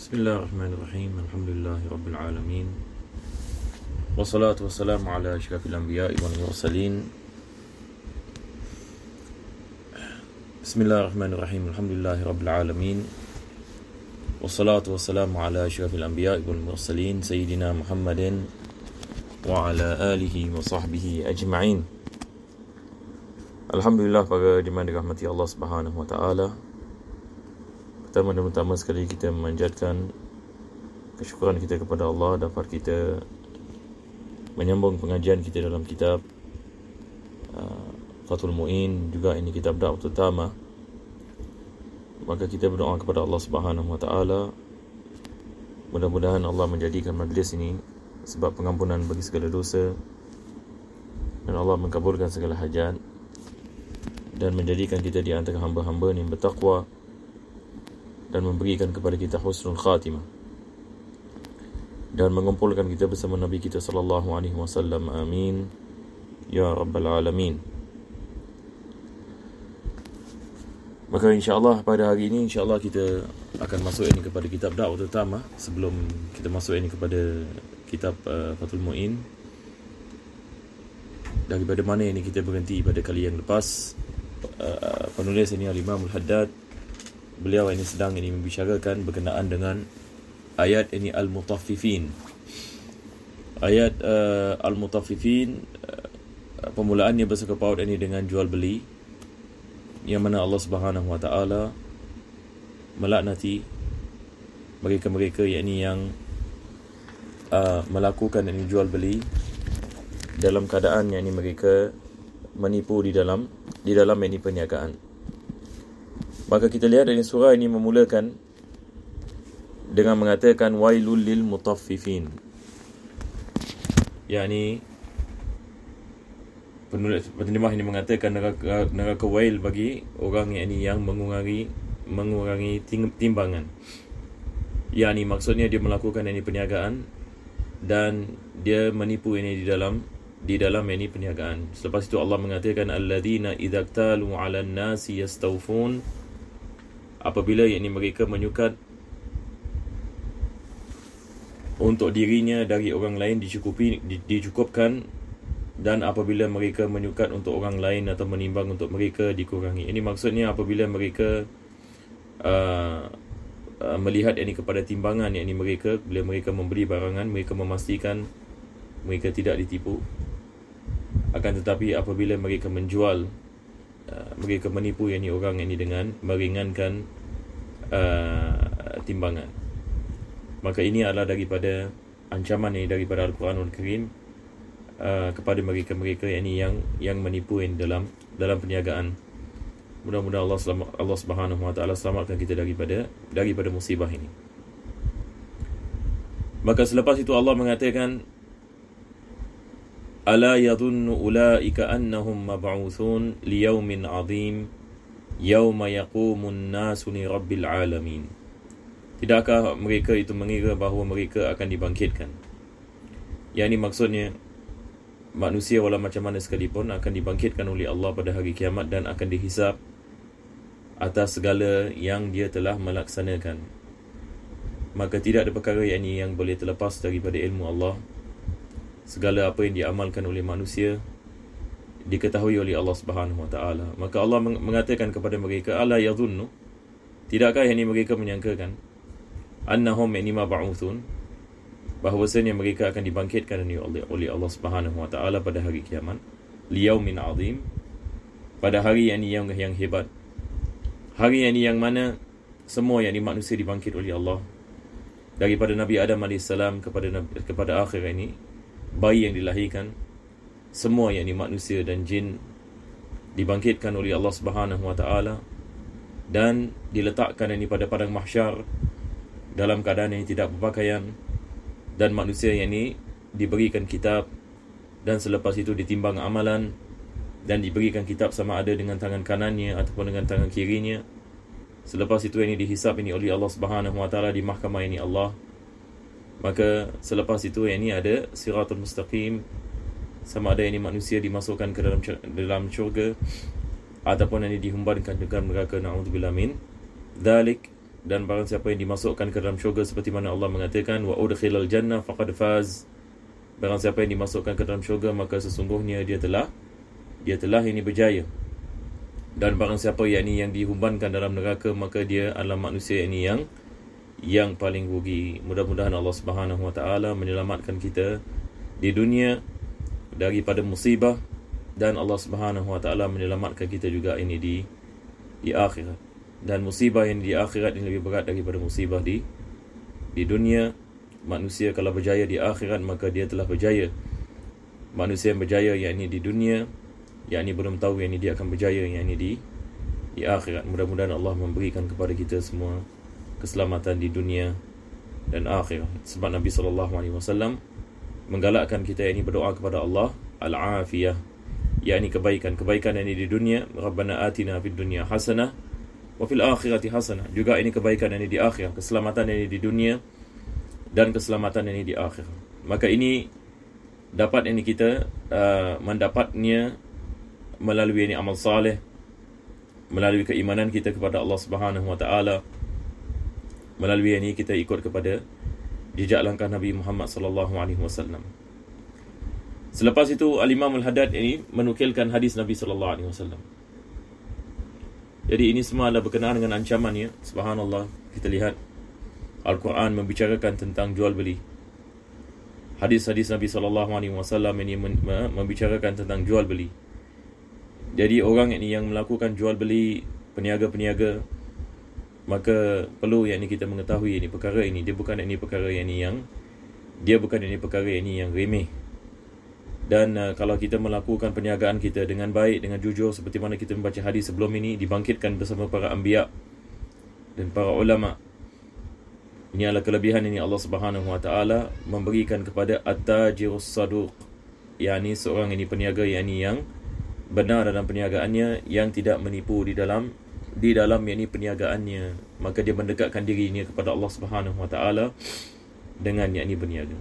Bismillahirrahmanirrahim. Alhamdulillahi Rabbil Alamin. Wassalatu wassalamu ala asyrafil anbiya'i wal mursalin. Bismillahirrahmanirrahim. Alhamdulillahi Rabbil Alamin. Wassalatu wassalamu ala asyrafil anbiya'i wal mursalin Sayyidina Muhammadin wa ala alihi wa sahbihi ajma'in. Alhamdulillah, para jemaah dirahmati Allah Subhanahu wa taala. Pertama sekali kita memanjatkan kesyukuran kita kepada Allah dapat kita menyambung pengajian kita dalam kitab Fathul Mu'in, juga ini kitab Da'watul Tamah. Maka kita berdoa kepada Allah Subhanahu wa taala, mudah-mudahan Allah menjadikan majlis ini sebab pengampunan bagi segala dosa, dan Allah mengkabulkan segala hajat, dan menjadikan kita di antara hamba-hamba yang bertakwa, dan memberikan kepada kita husnul khatimah, dan mengumpulkan kita bersama Nabi kita sallallahu alaihi wasallam. Amin ya rabbal alamin. Maka insya-Allah pada hari ini kita akan masuk ini kepada kitab Da'watul Tamah. Sebelum kita masuk ini kepada kitab Fathul Mu'in, daripada mana ini kita berhenti pada kali yang lepas. Penulis ini Al-Imam Al-Haddad, beliau ini sedang ini membicarakan berkenaan dengan ayat ini Al-Mutaffifin. Ayat Al-Mutaffifin, permulaannya bersangkut paut ini dengan jual beli, yang mana Allah Subhanahu wa taala melaknati mereka-mereka yang melakukan ini jual beli dalam keadaan yang ini mereka menipu di dalam ini perniagaan. Maka kita lihat dari surah ini memulakan dengan mengatakan wailul lil mutaffifin. Yakni penterjemah ini mengatakan neraka wail bagi orang yang mengurangi timbangan. Yakni maksudnya dia melakukan ini perniagaan dan dia menipu ini di dalam ini perniagaan. Selepas itu Allah mengatakan alladzina idza qtalu 'alan nasi yastawfun, apabila mereka menyukat untuk dirinya dari orang lain dicukupkan, dan apabila mereka menyukat untuk orang lain atau menimbang untuk mereka dikurangi. Ini maksudnya apabila mereka melihat kepada timbangan mereka, bila mereka membeli barangan, mereka memastikan mereka tidak ditipu. Akan tetapi apabila mereka menjual, mereka menipu orang dengan meringankan timbangan. Maka ini adalah daripada ancaman daripada Al-Quranul Karim kepada mereka-mereka yang menipu dalam perniagaan. Mudah-mudahan Allah Subhanahu wa taala selamatkan kita daripada musibah ini. Maka selepas itu Allah mengatakan ala yadhunnu ulaika annahum mab'uthun liyaumin 'adzim yauma yaqumun nasu li rabbil alamin. Tidakkah mereka itu mengira bahawa mereka akan dibangkitkan? Yang ini maksudnya manusia walau macam mana sekalipun akan dibangkitkan oleh Allah pada hari kiamat dan akan dihisab atas segala yang dia telah melaksanakan. Maka tidak ada perkara yang boleh terlepas daripada ilmu Allah. Segala apa yang diamalkan oleh manusia diketahui oleh Allah Subhanahu wa taala. Maka Allah mengatakan kepada mereka ala yadhunnu, tidakkah mereka menyangkakan annahum mab'uthun, bahawasanya mereka akan dibangkitkan oleh Allah Subhanahu wa taala pada hari kiamat, liyaumin 'adzim, pada hari yang hebat, hari yang mana semua manusia dibangkit oleh Allah, daripada Nabi Adam AS kepada akhir bayi yang dilahirkan, semua manusia dan jin dibangkitkan oleh Allah Subhanahu wa taala dan diletakkan pada padang mahsyar dalam keadaan yang tidak berpakaian, dan manusia diberikan kitab, dan selepas itu ditimbang amalan dan diberikan kitab sama ada dengan tangan kanannya ataupun dengan tangan kirinya. Selepas itu dihisab oleh Allah Subhanahu wa taala di mahkamah Allah. Maka selepas itu ada siratul mustaqim, sama ada manusia dimasukkan ke dalam syurga ataupun dihumbankan dengan neraka. Na'udzubillah min dzalik. dan barang siapa yang dimasukkan ke dalam syurga seperti mana Allah mengatakan wa udkhilal jannah faqad faz. Barang siapa yang dimasukkan ke dalam syurga maka sesungguhnya dia telah ini berjaya. Dan barang siapa yang dihumbankan dalam neraka maka dia adalah manusia ini yang paling rugi. Mudah-mudahan Allah Subhanahu wa taala menyelamatkan kita di dunia daripada musibah, dan Allah Subhanahu wa taala menyelamatkan kita juga ini di akhirat. Dan musibah yang di akhirat ini lebih berat daripada musibah di dunia. Manusia kalau berjaya di akhirat maka dia telah berjaya. Manusia yang berjaya yakni di dunia, yakni belum tahu yakni dia akan berjaya yakni di akhirat. Mudah-mudahan Allah memberikan kepada kita semua keselamatan di dunia dan akhirat. Sebab Nabi SAW menggalakkan kita yakni berdoa kepada Allah al-afiyah, yakni kebaikan yakni di dunia. Rabbana atina fid dunya hasanah wa fil akhirati hasanah. Juga ini kebaikan yakni di akhirat, keselamatan yakni di dunia dan keselamatan ini di akhir. Maka ini dapat ini kita mendapatnya melalui ini amal saleh, melalui keimanan kita kepada Allah Subhanahu wa taala, melalui ini kita ikut kepada jejak langkah Nabi Muhammad sallallahu alaihi wasallam. Selepas itu Al-Imam Al-Haddad ini menukilkan hadis Nabi sallallahu alaihi wasallam. Jadi ini semua adalah berkenaan dengan ancaman ya. Subhanallah, kita lihat Al-Quran membicarakan tentang jual beli. Hadis-hadis Nabi SAW ini membicarakan tentang jual beli. Jadi orang ini yang melakukan jual beli, peniaga-peniaga, maka perlu yang ini kita mengetahui ini perkara ini dia bukan ini perkara yang remeh. Dan kalau kita melakukan perniagaan kita dengan baik, dengan jujur, seperti mana kita membaca hadis sebelum ini, dibangkitkan bersama para anbiya dan para ulama. Ini adalah kelebihan ini Allah Subhanahu wa taala memberikan kepada at-tajirus saduq, yakni seorang ini peniaga yang benar dalam perniagaannya, yang tidak menipu di dalam yakni perniagaannya, maka dia mendekatkan dirinya kepada Allah Subhanahu wa taala dengan yakni berniaga.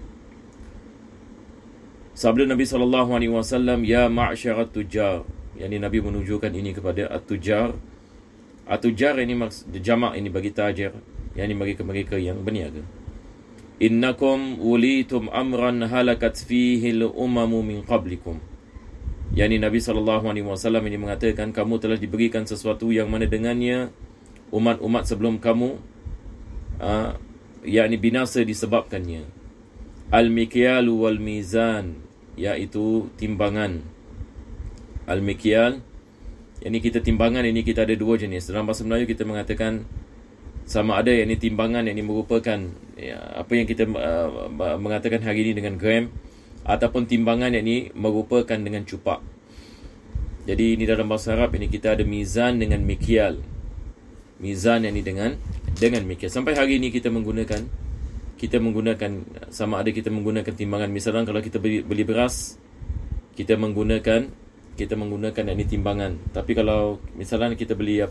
Sabda Nabi sallallahu alaihi wasallam, ya ma'syarat tujar, yakni Nabi menunjukkan ini kepada at-tujar. At-tujar ini jamak ini bagi tajir, yakni mereka-mereka yang berniaga. Innakum wulitum amran halakat fihi al-umamu min qablikum. yakni Nabi SAW ini mengatakan, kamu telah diberikan sesuatu yang mana dengannya umat-umat sebelum kamu yakni binasa disebabkannya. Al-mikyal wal mizan, iaitu timbangan. Al-mikyal, yakni kita timbangan ini kita ada dua jenis. Dalam bahasa Melayu kita mengatakan sama ada yakni timbangan yang merupakan apa yang kita mengatakan hari ini dengan gram, ataupun timbangan yang ini merupakan dengan cupak. Jadi ini dalam bahasa Arab ini kita ada mizan dengan mikyal. Mizan yang ini dengan mikyal. Sampai hari ini kita menggunakan sama ada kita menggunakan timbangan. Misalnya kalau kita beli beras, kita menggunakan yang ini timbangan. Tapi kalau misalnya kita beli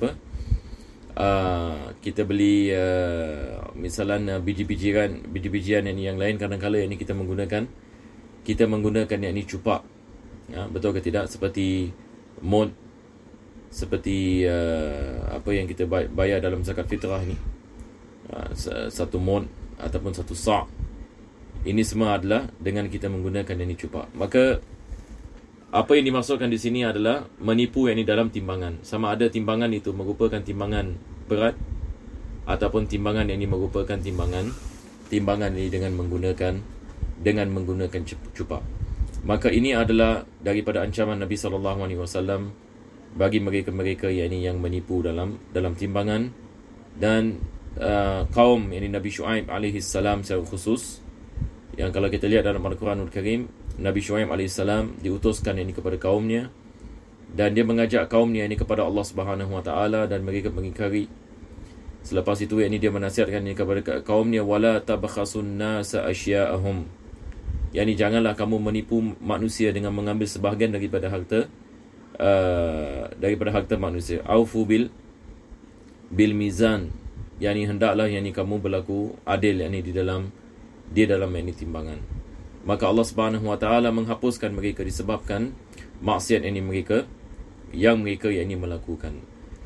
misalnya biji-bijian yang lain, kadang-kadang yang ini kita menggunakan yang ini cupak. Betul ke tidak? Seperti mod, seperti apa yang kita bayar dalam zakat fitrah ini, satu mod ataupun satu sa'. Ini semua adalah dengan kita menggunakan yang ini cupak. Maka apa yang dimaksudkan di sini adalah menipu yang ini dalam timbangan. Sama ada timbangan itu merupakan timbangan berat, ataupun timbangan yang ini merupakan timbangan ini dengan menggunakan cupak. Maka ini adalah daripada ancaman Nabi SAW bagi mereka-mereka yang menipu dalam timbangan. Dan kaum Nabi Shu'aib alaihi salam secara khusus, yang kalau kita lihat dalam Al-Quranul Karim, Nabi Shu'aib alaihi salam diutuskan kepada kaumnya, dan dia mengajak kaumnya kepada Allah Subhanahu wa taala, dan mereka mengingkari. Selepas itu dia menasihatkan kepada kaumnya, wala tabkhasun nasa asya'ahum, janganlah kamu menipu manusia dengan mengambil sebahagian daripada harta manusia. Aufu bil mizan, hendaklah kamu berlaku adil di dalam timbangan. Maka Allah Subhanahu wa taala menghapuskan mereka disebabkan maksiat mereka yang melakukan.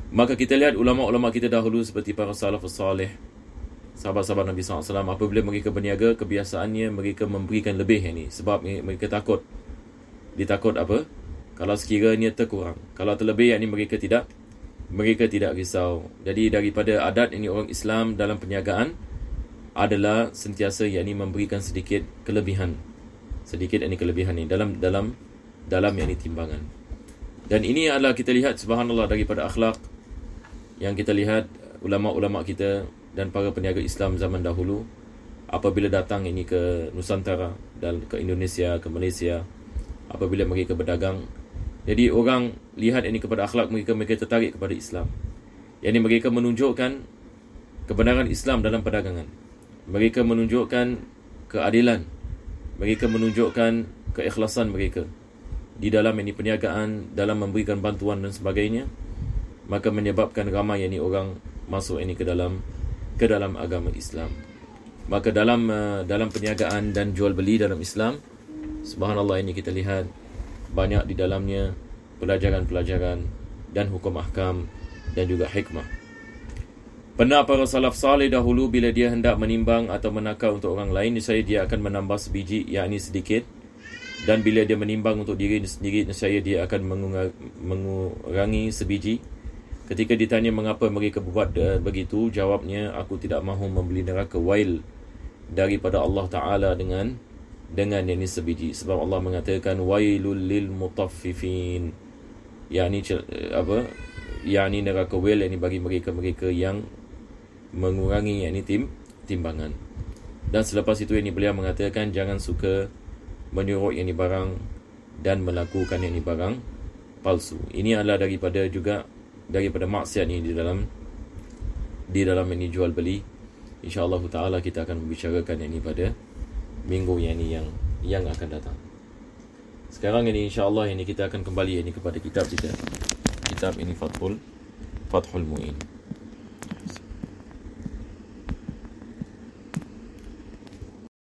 Maka kita lihat ulama-ulama kita dahulu seperti para salafus salih, sahabat-sahabat Nabi SAW, apabila mereka berniaga, kebiasaannya mereka memberikan lebih ini. Sebab mereka takut. Ditakut apa? Kalau sekiranya terkurang. Kalau terlebih, yakni mereka tidak risau. Jadi daripada adat ini orang Islam dalam perniagaan adalah sentiasa yakni memberikan sedikit kelebihan. Sedikit ini kelebihan ini dalam yakni timbangan. Dan ini adalah kita lihat subhanallah daripada akhlak yang kita lihat ulama-ulama kita dan para peniaga Islam zaman dahulu apabila datang ini ke Nusantara dan ke Indonesia, ke Malaysia, apabila mereka berdagang. Jadi orang lihat ini kepada akhlak mereka tertarik kepada Islam. Yang ini mereka menunjukkan kebenaran Islam dalam perdagangan. Mereka menunjukkan keadilan. Mereka menunjukkan keikhlasan mereka di dalam ini perniagaan, dalam memberikan bantuan dan sebagainya. Maka menyebabkan ramai ini orang masuk ini ke dalam agama Islam. Maka dalam perniagaan dan jual beli dalam Islam, subhanallah ini kita lihat banyak di dalamnya pelajaran-pelajaran dan hukum ahkam dan juga hikmah. Pernah para salaf salih dahulu bila dia hendak menimbang atau menakar untuk orang lain, niscaya dia akan menambah sebiji, yakni sedikit. Dan bila dia menimbang untuk diri sendiri, niscaya dia akan mengurangi sebiji. Ketika ditanya mengapa mereka buat begitu, jawabnya, aku tidak mahu membeli neraka wail daripada Allah Ta'ala dengan ini sebiji. Sebab Allah mengatakan wailul lil mutaffifin, yakni yakni neraka wail ini bagi mereka yang mengurangi yakni timbangan. Dan selepas itu ini beliau mengatakan jangan suka menyuruh yakni barang dan melakukan yakni barang palsu. Ini adalah daripada maksiat ini di dalam ini jual beli. InsyaAllah ta'ala kita akan membicarakan ini pada minggu yang akan datang. Sekarang ini insyaAllah ini kita akan kembali ini kepada kitab kita. Kitab ini Fathul Mu'in.